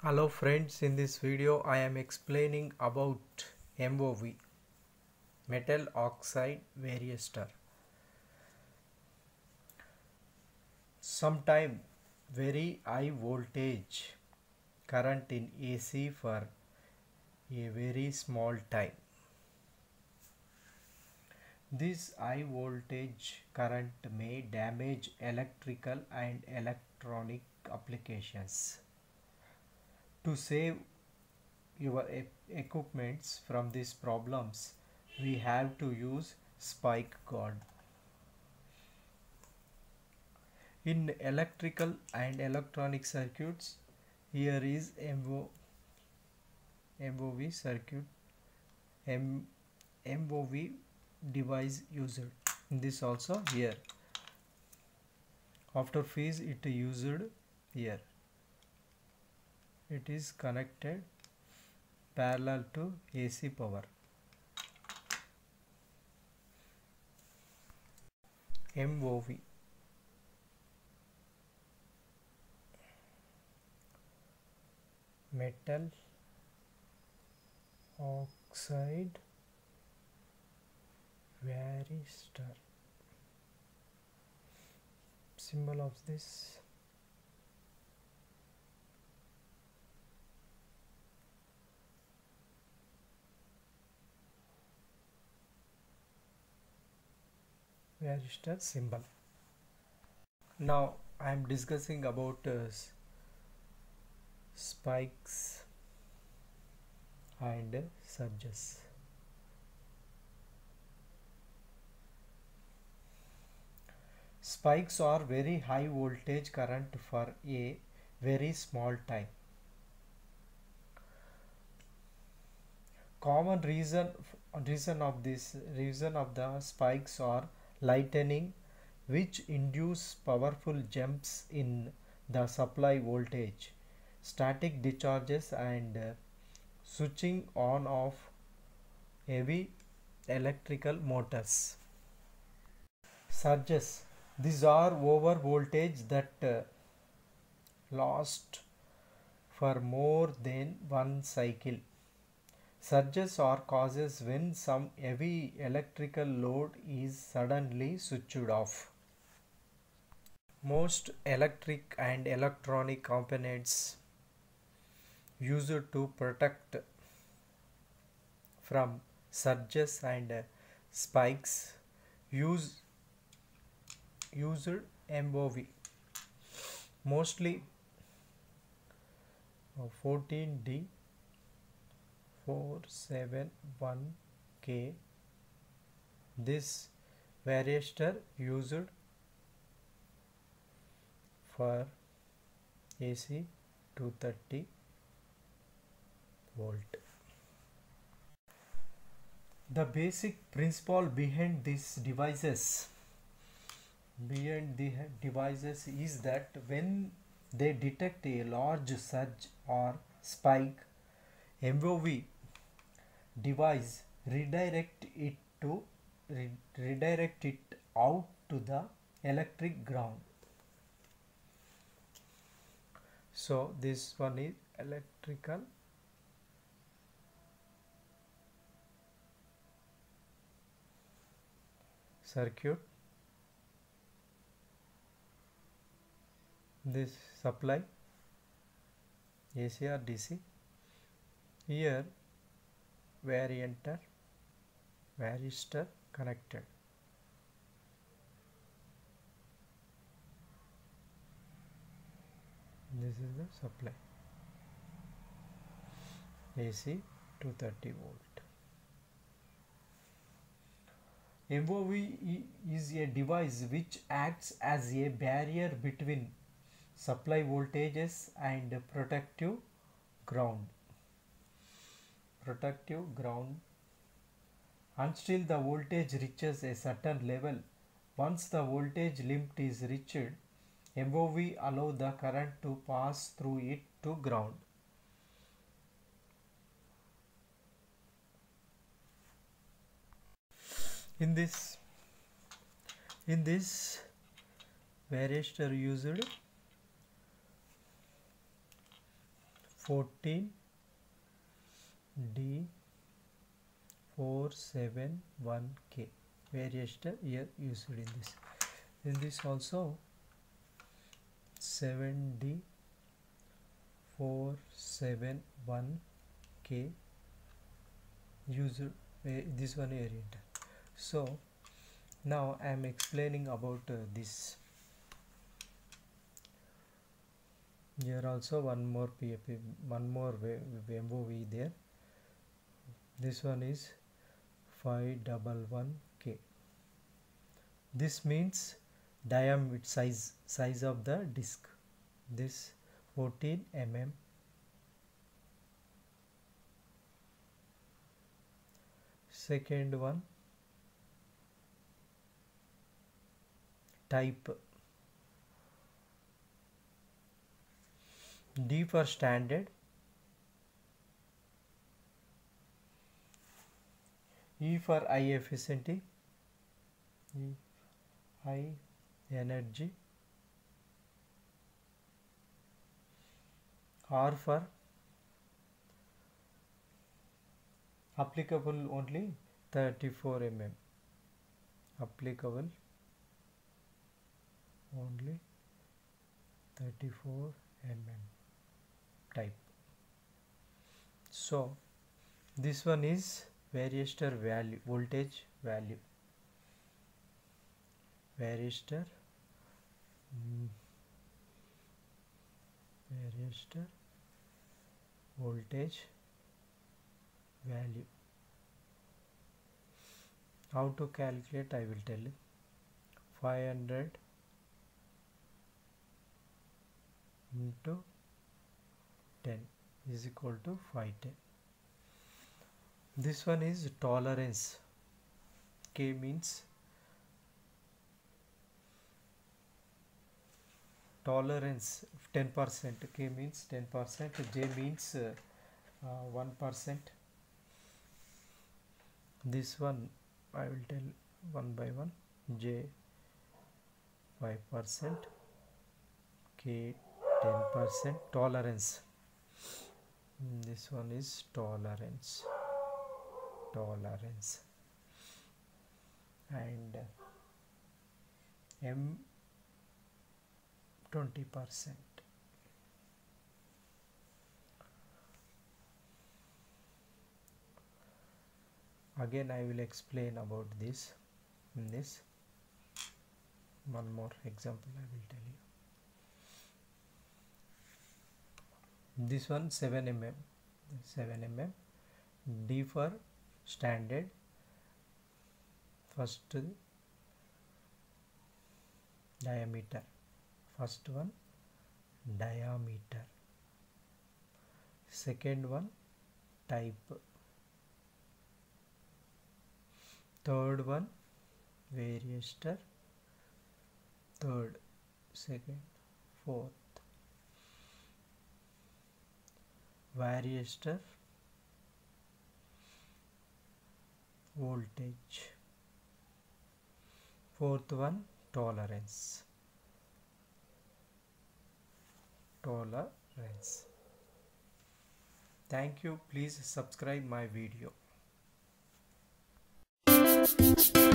Hello friends, in this video I am explaining about MOV, metal oxide varistor. Sometime very high voltage current in AC for a very small time. This high voltage current may damage electrical and electronic applications. To save your equipments from these problems, we have to use spike guard. In electrical and electronic circuits, here is MOV circuit, MOV device used. In this also here. After phase it used here. It is connected parallel to AC power. MOV metal oxide varistor. Symbol of this varistor symbol. Now I am discussing about spikes and surges. Spikes are very high voltage current for a very small time. Common reason of the spikes are lightning, which induce powerful jumps in the supply voltage, static discharges, and switching on of heavy electrical motors. Surges. These are over voltage that last for more than one cycle. Surges are causes when some heavy electrical load is suddenly switched off. Most electric and electronic components used to protect from surges and spikes used MOV. Mostly 14D 471K. This varistor used for AC 230 volt. The basic principle behind these devices is that when they detect a large surge or spike, MOV device redirect it out to the electric ground. So this one is electrical circuit. This supply AC or DC. Here varistor connected. This is the supply AC 230 volt. MOV is a device which acts as a barrier between supply voltages and protective ground until the voltage reaches a certain level. Once the voltage limit is reached, MOV allow the current to pass through it to ground. In this varistor used 14D471K varistor here used in this. In this also 7D471K used this one variant. So now I am explaining about this. Here also one more PFP, one more MOV there. This one is 511K. This means diameter size of the disc. This 14 mm. Second one type. D for standard, E for high efficiency, high energy, R for applicable only 34 mm, applicable only 34 mm type. So this one is varistor value, voltage value, varistor voltage value. How to calculate I will tell you. 500 into 10 is equal to 510. This one is tolerance. K means tolerance 10%. K means 10%. J means 1%. This one I will tell one by one. J 5%. K 10%. Tolerance. This one is tolerance. And M 20%. Again I will explain about this in this. One more example I will tell you. This one 7 mm, D for standard, first diameter, first one diameter, second one type, third one varistor, third, second, fourth, varistor voltage, fourth one tolerance. Thank you. Please subscribe my video.